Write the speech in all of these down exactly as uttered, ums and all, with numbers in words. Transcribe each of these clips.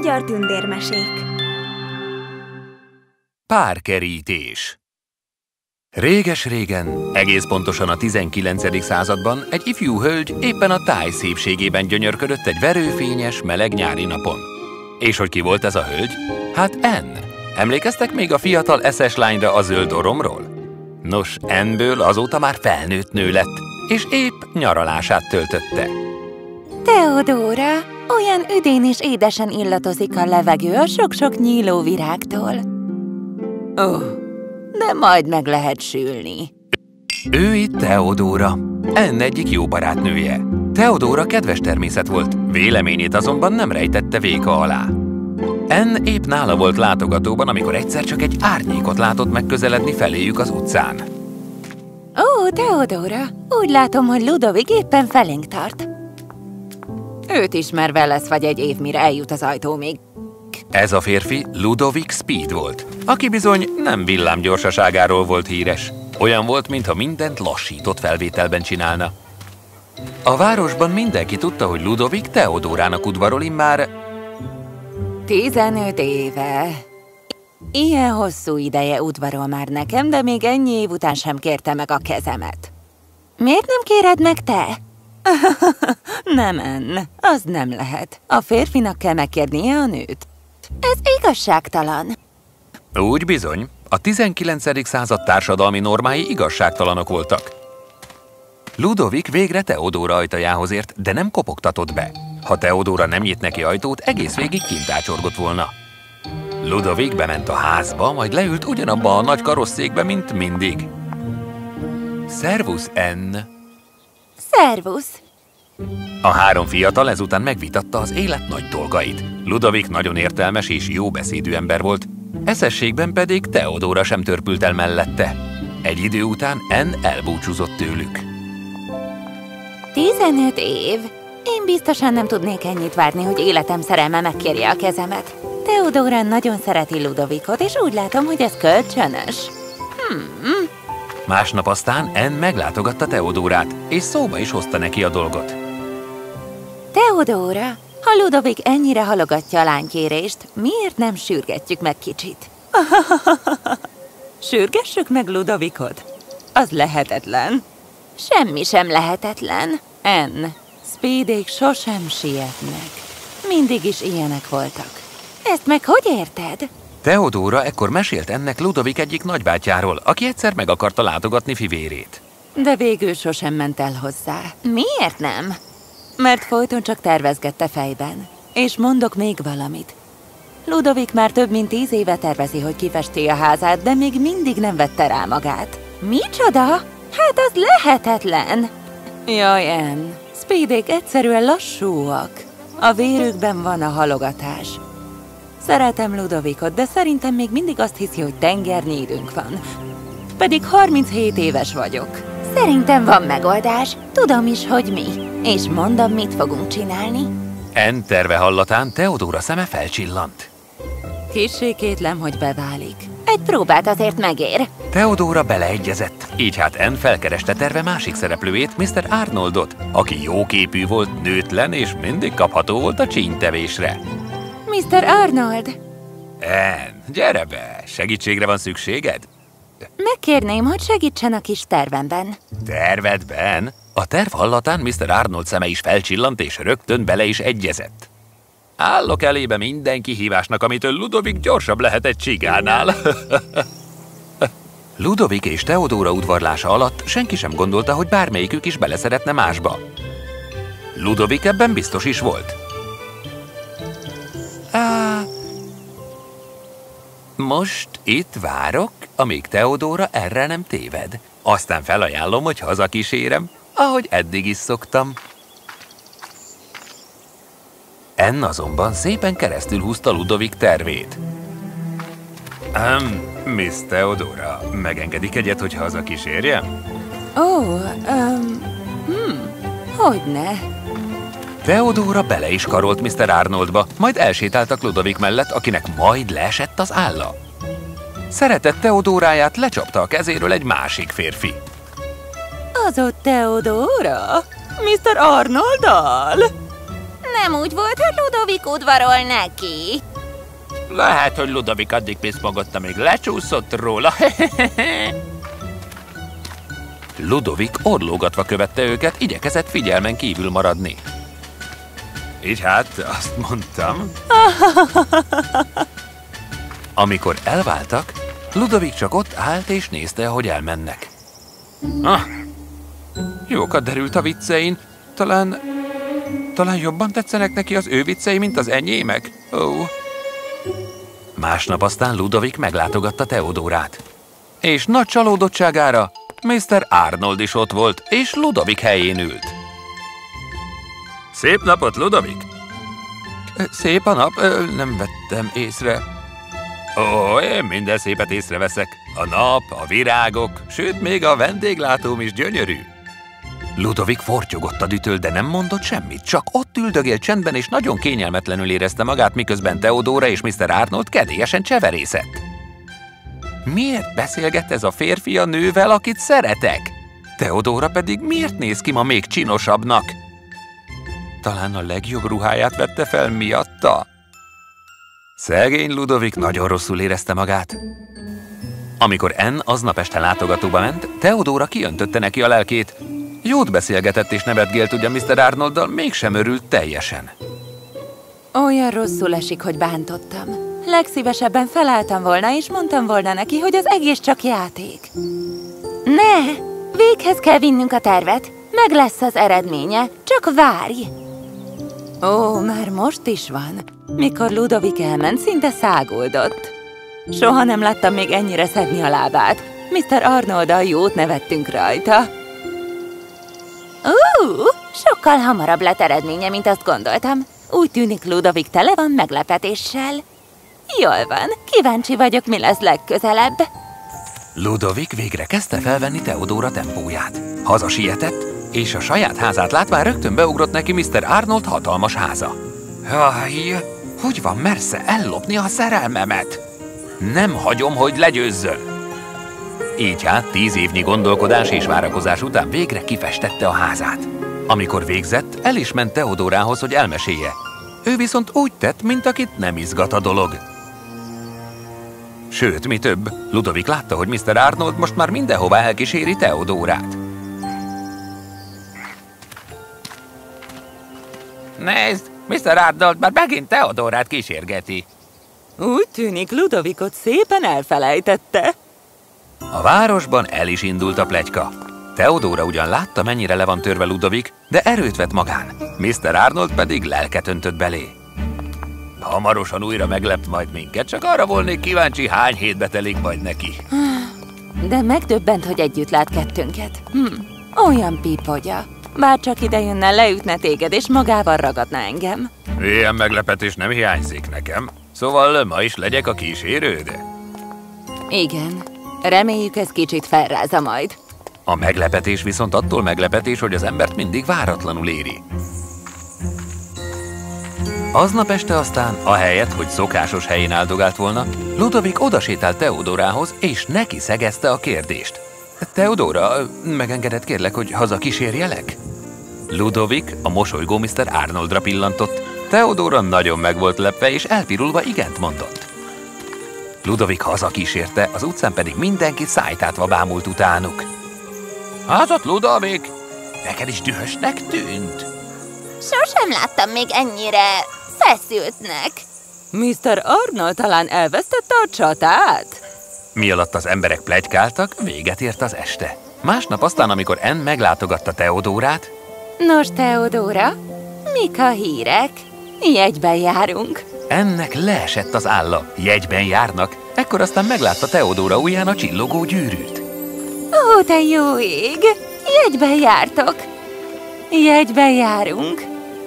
Magyar tündérmesék. Párkerítés. Réges-régen, egész pontosan a tizenkilencedik században egy ifjú hölgy éppen a táj szépségében gyönyörködött egy verőfényes, meleg nyári napon. És hogy ki volt ez a hölgy? Hát Anne. Emlékeztek még a fiatal eszes lányra a zöld oromról? Nos, Anne-ből azóta már felnőtt nő lett, és épp nyaralását töltötte. Teodóra, olyan üdén és édesen illatozik a levegő a sok-sok nyíló virágtól. Ó, oh, de majd meg lehet sülni. Ő itt Teodóra, Anne egyik jó barátnője. Teodóra kedves természet volt, véleményét azonban nem rejtette véka alá. Anne épp nála volt látogatóban, amikor egyszer csak egy árnyékot látott megközeledni feléjük az utcán. Ó, Teodóra, úgy látom, hogy Ludovic éppen felénk tart. Őt ismerve lesz vagy egy év, mire eljut az ajtómig. Ez a férfi Ludovic Speed volt, aki bizony nem villámgyorsaságáról volt híres. Olyan volt, mintha mindent lassított felvételben csinálna. A városban mindenki tudta, hogy Ludovic Teodórának udvarol immár... Tizenöt éve. Ilyen hosszú ideje udvarol már nekem, de még ennyi év után sem kérte meg a kezemet. Miért nem kéred meg te? Nem, Anne, az nem lehet. A férfinak kell megkérnie a nőt. Ez igazságtalan. Úgy bizony, a tizenkilencedik század társadalmi normái igazságtalanok voltak. Ludovic végre Teodóra ajtajához ért, de nem kopogtatott be. Ha Teodóra nem nyit neki ajtót, egész végig kint ácsorgott volna. Ludovic bement a házba, majd leült ugyanabba a nagy karosszékbe, mint mindig. Szervusz, Anne! Szervusz! A három fiatal ezután megvitatta az élet nagy dolgait. Ludovic nagyon értelmes és jó beszédű ember volt, eszességben pedig Teodóra sem törpült el mellette. Egy idő után Anne elbúcsúzott tőlük. Tizenöt év? Én biztosan nem tudnék ennyit várni, hogy életem szerelme megkérje a kezemet. Teodóra nagyon szereti Ludovicot, és úgy látom, hogy ez kölcsönös. Hmm. Másnap aztán Anne meglátogatta Teodórát, és szóba is hozta neki a dolgot. Teodóra, ha Ludovic ennyire halogatja a lánykérést, miért nem sürgetjük meg kicsit? Sürgessük meg Ludovicot? Az lehetetlen. Semmi sem lehetetlen. Anne, Speedék sosem sietnek. Mindig is ilyenek voltak. Ezt meg hogy érted? Teodóra ekkor mesélt ennek Ludovic egyik nagybátyjáról, aki egyszer meg akarta látogatni fivérét. De végül sosem ment el hozzá. Miért nem? Mert folyton csak tervezgette fejben. És mondok még valamit. Ludovic már több mint tíz éve tervezi, hogy kifesti a házát, de még mindig nem vette rá magát. Micsoda? Hát az lehetetlen! Jaj, Anne, Speedék egyszerűen lassúak. A vérükben van a halogatás. Szeretem Ludovicot, de szerintem még mindig azt hiszi, hogy tengernyi időnk van. Pedig harminchét éves vagyok. Szerintem van megoldás. Tudom is, hogy mi. És mondom, mit fogunk csinálni. Anne terve hallatán Teodóra szeme felcsillant. Kissé kétlem, hogy beválik. Egy próbát azért megér. Teodóra beleegyezett. Így hát Anne felkereste terve másik szereplőjét, miszter Arnoldot, aki jóképű volt, nőtlen és mindig kapható volt a csínytevésre. miszter Arnold! Anne, gyere be! Segítségre van szükséged? Megkérném, hogy segítsen a kis tervemben. Tervedben? A terv hallatán miszter Arnold szeme is felcsillant, és rögtön bele is egyezett. Állok elébe minden kihívásnak, amitől Ludovic gyorsabb lehet egy csigánál. Ludovic és Teodóra udvarlása alatt senki sem gondolta, hogy bármelyikük is beleszeretne másba. Ludovic ebben biztos is volt. Á, most itt várok, amíg Teodóra erre nem téved. Aztán felajánlom, hogy hazakísérem, ahogy eddig is szoktam. Anne azonban szépen keresztül húzta Ludovic tervét. Um, Miss Teodóra, megengedik egyet, hogy hazakísérjem? Ó, oh, um, hmm, hogyne? Teodóra bele is karolt miszter Arnoldba, majd elsétáltak Ludovic mellett, akinek majd leesett az álla. Szeretett Teodóráját lecsapta a kezéről egy másik férfi. Az ott Teodóra? miszter Arnolddal? Nem úgy volt, hogy Ludovik udvarol neki. Lehet, hogy Ludovik addig piszmogott, amíg lecsúszott róla. Ludovik orlógatva követte őket, igyekezett figyelmen kívül maradni. Így hát, azt mondtam. Amikor elváltak, Ludovik csak ott állt és nézte, ahogy elmennek. Ah, jókat derült a viccein. Talán... Talán jobban tetszenek neki az ő viccei, mint az enyémek? Ó. Oh. Másnap aztán Ludovik meglátogatta Teodórát. És nagy csalódottságára miszter Arnold is ott volt, és Ludovik helyén ült. Szép napot, Ludovik! Szép a nap? Nem vettem észre. Ó, én minden szépet észreveszek. A nap, a virágok, sőt, még a vendéglátóm is gyönyörű. Ludovik fortyogott a dühtől, de nem mondott semmit, csak ott üldögélt csendben, és nagyon kényelmetlenül érezte magát, miközben Teodóra és miszter Arnold kedélyesen cseverészett. Miért beszélget ez a férfi a nővel, akit szeretek? Teodóra pedig miért néz ki ma még csinosabbnak? Talán a legjobb ruháját vette fel miatta? Szegény Ludovik nagyon rosszul érezte magát. Amikor Ann aznap este látogatóba ment, Teodóra kiöntötte neki a lelkét. Jót beszélgetett és nevetgélt ugyan miszter Arnolddal, mégsem örült teljesen. Olyan rosszul esik, hogy bántottam. Legszívesebben felálltam volna, és mondtam volna neki, hogy az egész csak játék. Ne! Véghez kell vinnünk a tervet. Meg lesz az eredménye. Csak várj! Ó, már most is van. Mikor Ludovik elment, szinte száguldott. Soha nem láttam még ennyire szedni a lábát. miszter Arnolddal jót nevettünk rajta. Ú, sokkal hamarabb lett eredménye, mint azt gondoltam. Úgy tűnik, Ludovik tele van meglepetéssel. Jól van, kíváncsi vagyok, mi lesz legközelebb. Ludovik végre kezdte felvenni Teodóra tempóját. Haza sietett, és a saját házát látván rögtön beugrott neki miszter Arnold hatalmas háza. Jaj, hogy van mersze ellopni a szerelmemet? Nem hagyom, hogy legyőzzön. Így hát tíz évnyi gondolkodás és várakozás után végre kifestette a házát. Amikor végzett, el is ment Teodórához, hogy elmesélje. Ő viszont úgy tett, mint akit nem izgat a dolog. Sőt, mi több, Ludovik látta, hogy miszter Arnold most már mindenhova elkíséri Teodórát. Nézd, miszter Arnold már megint Teodórát kísérgeti. Úgy tűnik, Ludovikot szépen elfelejtette. A városban el is indult a pletyka. Teodóra ugyan látta, mennyire le van törve Ludovik, de erőt vett magán. miszter Arnold pedig lelket öntött belé. Hamarosan újra meglep majd minket, csak arra volnék kíváncsi, hány hétbe telik majd neki. De megdöbbent, hogy együtt lát kettőnket. Hm, olyan pipogya. Bár csak ide jönne, leütne téged, és magával ragadna engem. Ilyen meglepetés nem hiányzik nekem. Szóval ma is legyek a kísérőd? Igen. Reméljük, ez kicsit felrázza majd. A meglepetés viszont attól meglepetés, hogy az embert mindig váratlanul éri. Aznap este aztán, ahelyett, hogy szokásos helyén áldogált volna, Ludovik odasétált Teodórához, és neki szegezte a kérdést. Teodóra, megengedett kérlek, hogy haza kísérjelek? Ludovik a mosolygó miszter Arnoldra pillantott. Teodóra nagyon meg volt lepve, és elpirulva igent mondott. Ludovik haza kísérte, az utcán pedig mindenki szájtátva bámult utánuk. Hát ott Ludovik, neked is dühösnek tűnt? Sosem láttam még ennyire feszültnek. miszter Arnold talán elvesztette a csatát? Mi alatt az emberek pletykáltak, véget ért az este. Másnap aztán, amikor Ann meglátogatta Teodórát... Nos, Teodóra, mik a hírek? Jegyben járunk. Ennek leesett az álla. Jegyben járnak. Ekkor aztán meglátta Teodóra ujján a csillogó gyűrűt. Ó, te jó ég! Jegyben jártok. Jegyben járunk.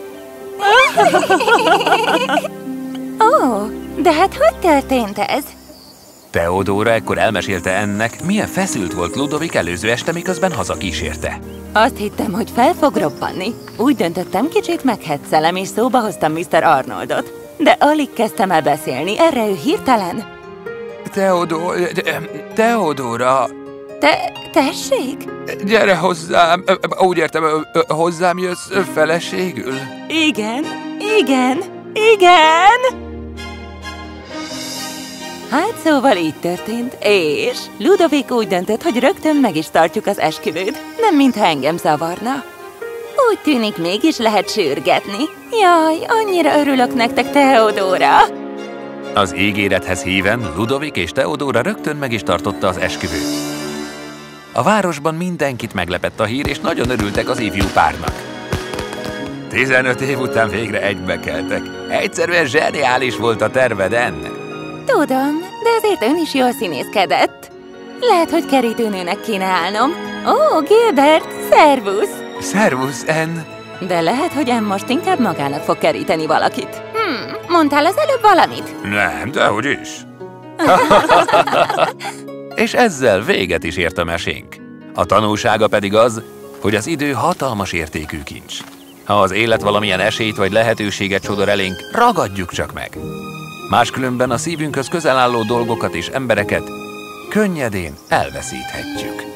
Ó, de hát hogy történt ez? Teodóra ekkor elmesélte ennek, milyen feszült volt Ludovik előző este, miközben hazakísérte. Azt hittem, hogy fel fog robbanni. Úgy döntöttem, kicsit meghetszelem, és szóba hoztam miszter Arnoldot. De alig kezdtem el beszélni, erre ő hirtelen. Teodó... Teodóra... Te... tessék? Gyere hozzám, úgy értem, hozzám jössz feleségül? Igen. Igen, igen! Hát szóval így történt, és Ludovic úgy döntött, hogy rögtön meg is tartjuk az esküvőt, nem mintha engem zavarna. Úgy tűnik, mégis lehet sürgetni. Jaj, annyira örülök nektek, Theodóra! Az ígérethez híven Ludovic és Theodóra rögtön meg is tartotta az esküvőt. A városban mindenkit meglepett a hír, és nagyon örültek az ifjú párnak. tizenöt év után végre egybekeltek. Egyszerűen zseniális volt a terved, Anne. Tudom, de azért ön is jól színészkedett. Lehet, hogy kerítőnőnek kéne állnom. Ó, Gilbert, szervusz! Szervusz, Anne! De lehet, hogy Anne most inkább magának fog keríteni valakit. Hmm, mondtál az előbb valamit? Nem, dehogy is. És ezzel véget is ért a mesénk. A tanulsága pedig az, hogy az idő hatalmas értékű kincs. Ha az élet valamilyen esélyt vagy lehetőséget sodor elénk, ragadjuk csak meg. Máskülönben a szívünkhöz közel álló dolgokat és embereket könnyedén elveszíthetjük.